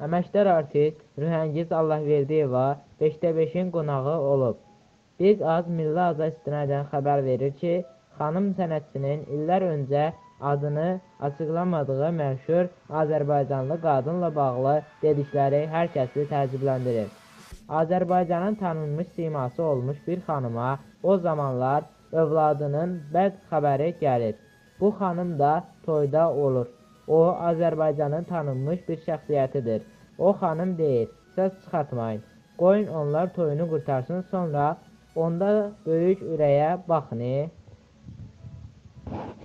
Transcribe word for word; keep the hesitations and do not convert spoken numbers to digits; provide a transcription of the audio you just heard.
Əməkdar artist Rühəngiz Allahverdiyeva beşdə beşin qonağı olub. Biz az Milli Aza istinadən xəbər verir ki, xanım sənətçinin illər öncə adını açıqlamadığı məşhur Azərbaycanlı qadınla bağlı dedikləri hər kəsi təəccübləndirir. Azərbaycanın tanınmış siması olmuş bir xanıma o zamanlar övladının bəd xəbəri gəlir. Bu xanım da toyda olur. O, Azərbaycanın tanınmış bir şəxsiyyətidir. O xanım deyir, söz çıxartmayın, qoyun onlar toyunu qurtarsın, sonra onda böyük ürəyə baxın.